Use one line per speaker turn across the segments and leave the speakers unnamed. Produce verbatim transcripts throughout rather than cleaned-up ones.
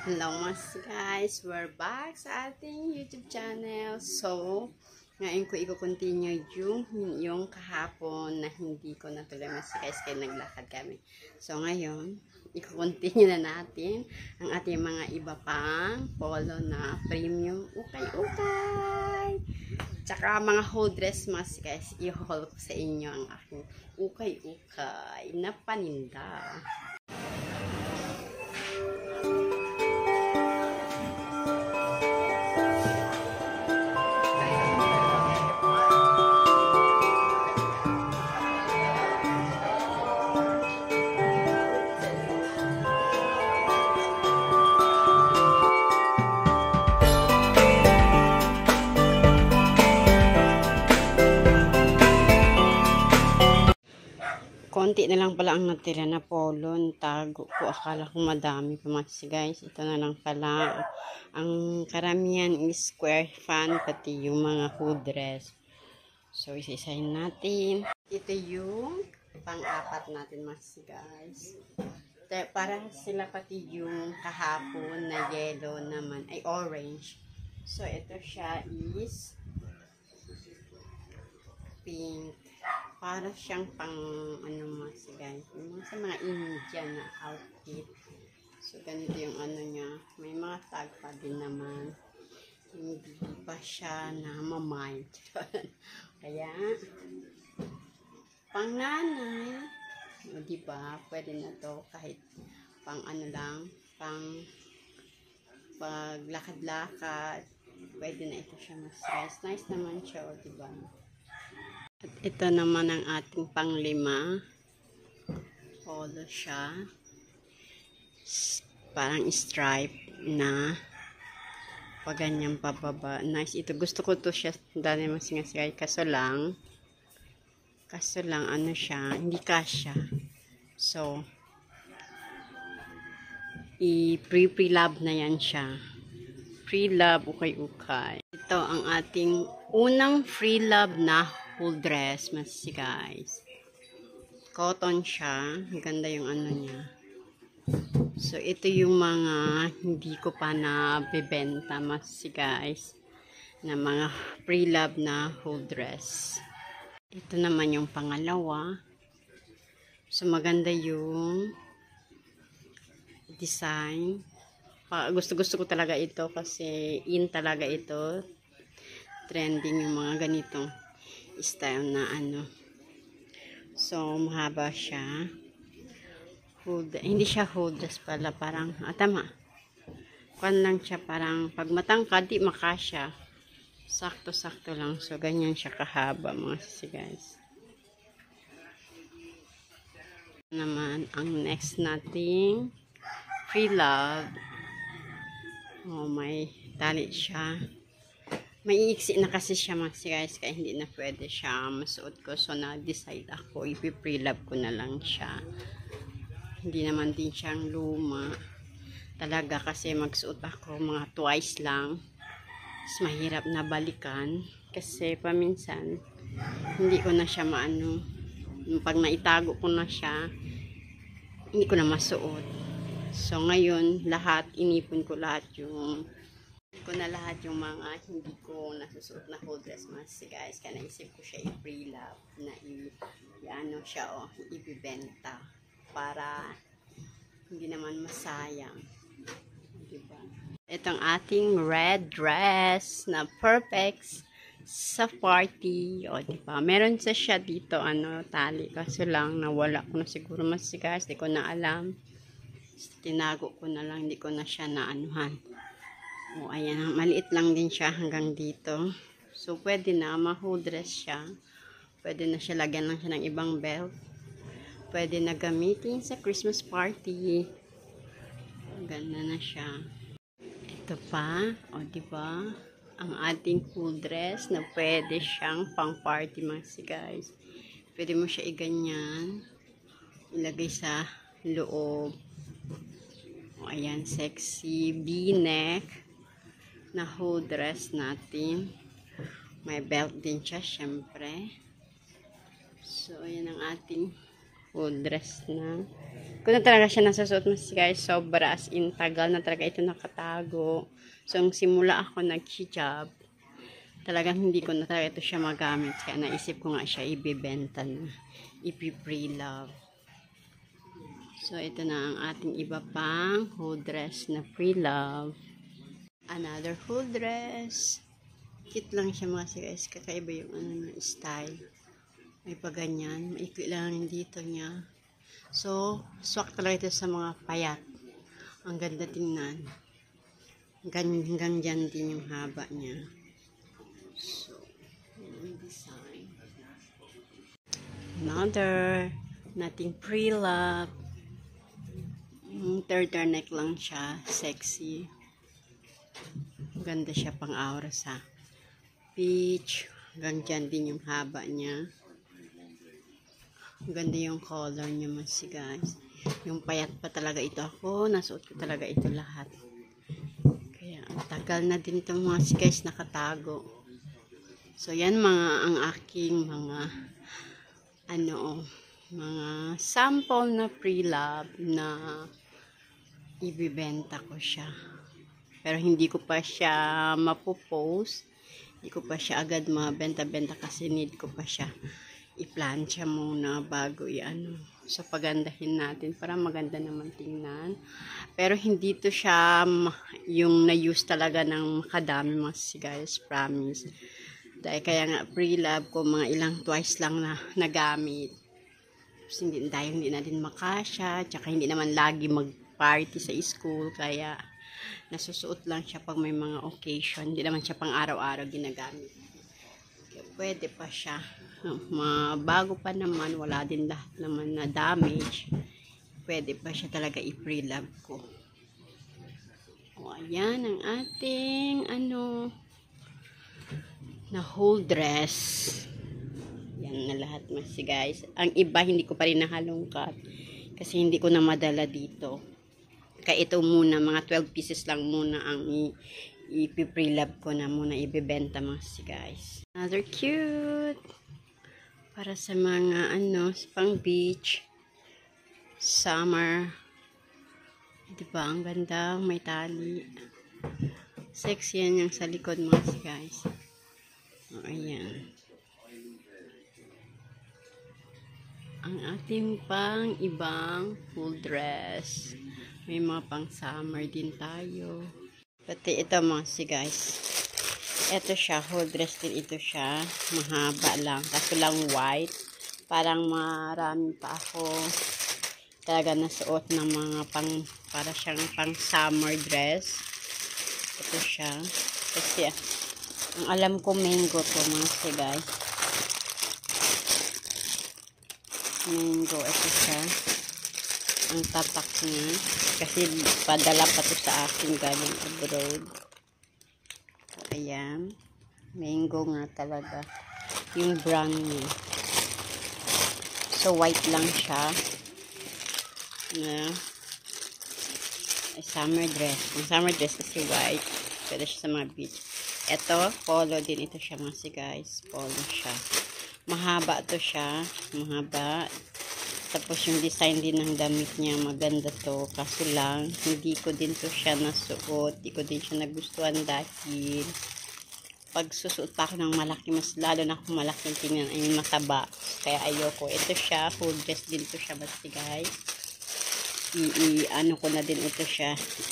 Hello mas guys, we're back sa ating YouTube channel. So, ngayon ko i-continue yung, yung kahapon na hindi ko natuloy mas guys kaya naglakad kami. So, ngayon, i-continue na natin ang ating mga iba pang polo na premium ukay-ukay. Tsaka mga whole dress mas guys, i-haul ko sa inyo ang aking ukay-ukay na paninda. Konti na lang pala ang natira na polo. Tago ko. Akala ko madami pa mas guys. Ito na lang pala. Ang karamihan is square fan. Pati yung mga hood dress. So, isa-isahin natin. Ito yung pang-apat natin mas guys. Para sila pati yung kahapon na yellow naman. Ay, orange. So, ito siya is pink. Para siyang pang ano mas guys, yung sa mga Indian na outfit. So ganito yung ano niya, may mga tag pa din naman, hindi pa siya na mamind. Kaya pang nanay, o diba, pwede na to kahit pang ano lang, pang paglakad-lakad, pwede na ito siya mas guys. Nice naman siya, o diba. At ito naman ang ating panglima. Polo siya. Parang stripe na paganyang pababa. Nice. Ito gusto ko to siya. Dali mo singasagay. Kaso lang, kaso lang ano siya. Hindi kasya. So, i-pre-pre-love na yan siya. Pre-love ukay-ukay. Ito ang ating unang free love na full dress mas guys. Cotton siya. Ganda yung ano niya. So, ito yung mga hindi ko pa na bebenta mas guys. Na mga pre-love na full dress. Ito naman yung pangalawa. So, maganda yung design. Gusto-gusto ko talaga ito kasi in talaga ito. Trending yung mga ganitong style na ano. So, mahaba siya. Hood, hindi siya hood dress pala. Parang, ah, tama. Kuan lang siya. Parang, pag matangkad, di makasya. Sakto-sakto lang. So, ganyan siya kahaba, mga sisi guys. Naman, ang next nating free love. Oh, may tali siya. May iksi na kasi siya mga guys, kaya hindi na pwede siya masuot ko. So, na-decide ako, ipi-pre-love ko na lang siya. Hindi naman din siyang luma. Talaga kasi magsuot ako mga twice lang. Mas mahirap na balikan. Kasi paminsan, hindi ko na siya maano. Pag naitago ko na siya, hindi ko na masuot. So, ngayon, lahat, inipon ko lahat yung ko na lahat yung mga hindi ko nasusuot na whole dress mas guys, kaya naisip ko siya i-pre-love na i-ano siya o oh, ibibenta para hindi naman masayang, diba? Itong ating red dress na perfect sa party, o diba, meron sa siya dito ano tali, kaso lang nawala ko na siguro mas guys, di ko na alam, tinago ko na lang, hindi ko na siya naanuhan. O, ayan, maliit lang din siya hanggang dito. So, pwede na, ma-whole dress siya. Pwede na siya, lagyan lang siya ng ibang belt. Pwede na gamitin sa Christmas party. Ganda na siya. Ito pa, o diba, ang ating full dress na pwede siyang pang party mga guys. Pwede mo siya iganyan. Ilagay sa loob. O, ayan, sexy V-neck na whole dress natin. May belt din siya, syempre. So, ayan ang ating whole dress na ko na talaga siya nasusuot mo guys. Sobra as in tagal na talaga ito nakatago. So, ang simula ako nag-hijab, talagang hindi ko na talaga ito siya magamit. Kaya naisip ko nga siya ibibenta na. Ipi-pre-love. So, ito na ang ating iba pang whole dress na pre-love. Another whole dress. Cute lang siya mga guys. Kakaiba yung ano, style. May paganyan. Maikli lang yung dito niya. So, swak talaga ito sa mga payat. Ang ganda tingnan. Hanggang dyan din yung haba niya. So, yung design. Another, nating pre-love. Third neck lang siya. Sexy. Ganda siya pang aura sa peach. Hanggang dyan din yung haba niya. Ganda yung color niya mas guys. Yung payat pa talaga ito ako. Nasuot ko talaga ito lahat. Kaya ang tagal na din itong mga guys nakatago. So yan mga ang aking mga ano mga sample na pre-love na ibibenta ko siya. Pero hindi ko pa siya mapopost. Hindi ko pa siya agad mabenta-benta kasi need ko pa siya i-plancha muna bago i-ano. So, pagandahin natin para maganda naman tingnan. Pero hindi to siya yung na-use talaga ng makadami mga guys. Promise. Dahil kaya nga pre-love ko mga ilang twice lang na nagamit. Tapos, hindi, dahil hindi na din makasya. Tsaka hindi naman lagi mag-party sa school. Kaya nasusuot lang siya pag may mga occasion. Hindi naman siya pang araw-araw ginagamit. Kaya pwede pa siya. Bago pa naman, wala din lahat naman na damage. Pwede pa siya talaga i-pre-love ko. O, ayan ang ating ano na whole dress. Yan na lahat mas guys. Ang iba hindi ko pa rin nahalongkat kasi hindi ko na madala dito. Kaya ito muna, mga twelve pieces lang muna ang i-pre-love ko na muna ibebenta mga guys. Another cute para sa mga ano, pang beach, summer. Diba? Ang ganda, may tali. Sexy yan yung sa likod mga guys. O, ayan. Ang ating pang ibang full dress. May mga pang summer din tayo. Pati ito mga guys. Ito siya, whole dress din ito siya. Mahaba lang. Kaso lang white. Parang marami pa ako talaga nasuot ng mga pang, para siyang pang summer dress. Ito siya. Kasi, ang alam ko mango to mga guys. Mango, ito siya. Ang tatak niya. Kasi, padala pa to sa akin galing abroad. Ayan. Mango nga talaga. Yung brand niya. So, white lang siya. Na ay, summer dress. Yung summer dress kasi white. Pwede siya sa mga beach. Ito, polo din ito siya mga guys. Polo siya. Mahaba to siya. Mahaba. Tapos yung design din ng damit niya, maganda to. Kaso lang, hindi ko din to siya nasuot. Hindi ko din siya nagustuhan dahil pag susuot pa ako ng malaki, mas lalo na kung malaki tingnan ay mataba. Kaya ayoko. Ito siya, whole dress din to siya basti guys. I-ano ko na din ito siya.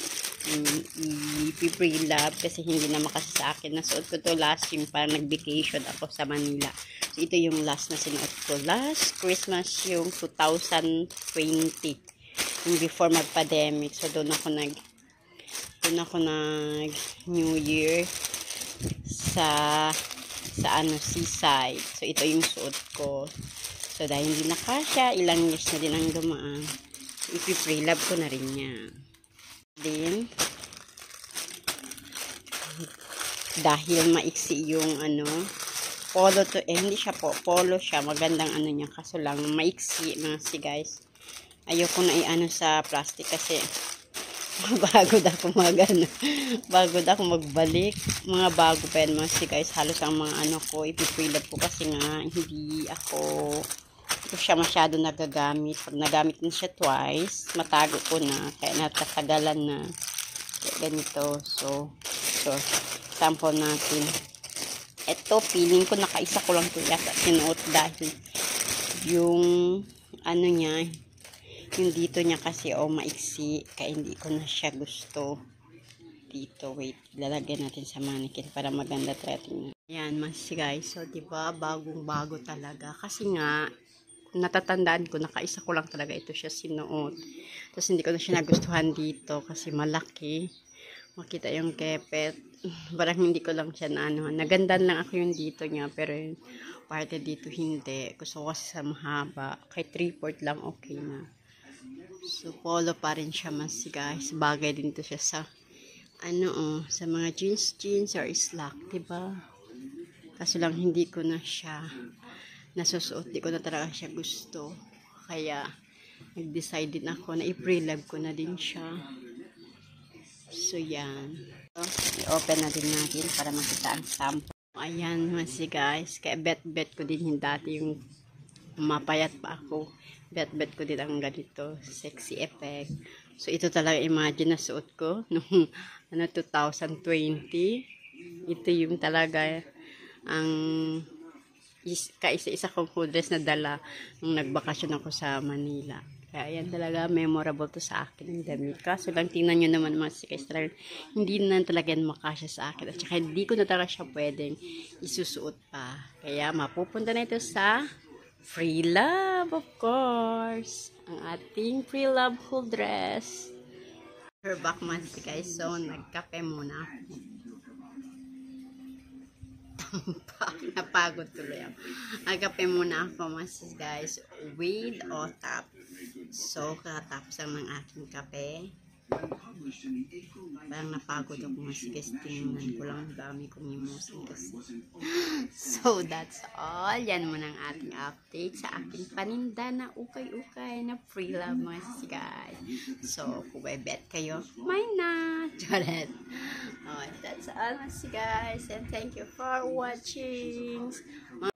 I-pre-love kasi hindi naman kasi sa akin. Nasuot ko to last yung parang nag-vacation ako sa Manila. So, ito yung last na sinuot ko. Last Christmas yung two thousand twenty. Yung before mag-pandemic. So, doon ako nag doon ako nag New Year sa sa ano, seaside. So, ito yung suot ko. So, dahil hindi na kasya, ilang years na din ang dumaan. Ipi-pre-love ko na rin yan. Then, dahil maiksi yung ano, polo to, eh, hindi siya po, polo siya, magandang ano niya, kaso lang, maiksi, mga si guys. Ayoko na i-ano sa plastic kasi, bago da ako mag, ano, bago da ako magbalik, mga bago pa yan, mga si guys, halos ang mga ano ko, ipi-pre-love ko kasi nga, hindi ako, Hindi ko siya masyado nagagamit. Pag nagamit na siya twice, matago ko na. Kaya natatagalan na. Kaya ganito. So, so, sample natin. Ito, feeling ko nakaisa ko lang ito yata sinuot dahil yung ano niya, yung dito niya kasi oh maiksi. Kaya hindi ko na siya gusto. Dito, wait, lalagyan natin sa mannequin para maganda threading. Ayan, mas guys, so diba, bagong bago talaga, kasi nga natatandaan ko, nakaisa ko lang talaga ito siya sinuot, tapos hindi ko na siya nagustuhan dito, kasi malaki, makita yung kepet, parang hindi ko lang siya na ano, nagandan lang ako yung dito niya, pero yung parte dito hindi, gusto ko kasi sa mahaba, kay three fourth lang okay na, so polo pa rin siya mas guys, bagay din to siya sa ano oh, sa mga jeans jeans or slack, diba? Kaso lang hindi ko na siya nasusuot, di ko na talaga siya gusto, kaya nag-decide din ako na i-pre-love ko na din siya. So yan, so, i-open na din natin para makita ang sample. Ayan masi guys, kaya bet-bet ko din yung dati yung mapayat pa ako, bet-bet ko din ang ganito sexy effect. So ito talaga imagine na suot ko nung ano two thousand twenty. Ito yung talaga ang is, kaisa-isa kong full dress na dala nung nagbakasyon ako sa Manila. Kaya yan talaga memorable to sa akin ang damit. Kaso lang tingnan nyo naman mga sikais talaga, hindi na talaga yan makasya sa akin. At saka hindi ko na talaga siya pwedeng isusuot pa. Kaya mapupunta na ito sa Free Love, of course. Ang ating Free Love full dress. We're back months guys. So, nagkape muna ako. Napagod tuloy ako. Nagkape muna ako mas guys. With o tap. So, katapos lang ng aking kape. Parang napagod ako mas guys. Tingnan ko lang dami kong emotion kasi. So, that's all. Yan muna ang ating update sa aking paninda na ukay-ukay na Free Love mas guys. So, kung may bet kayo, mine na. Jared. Oh, that's all mas guys. And thank you for watching.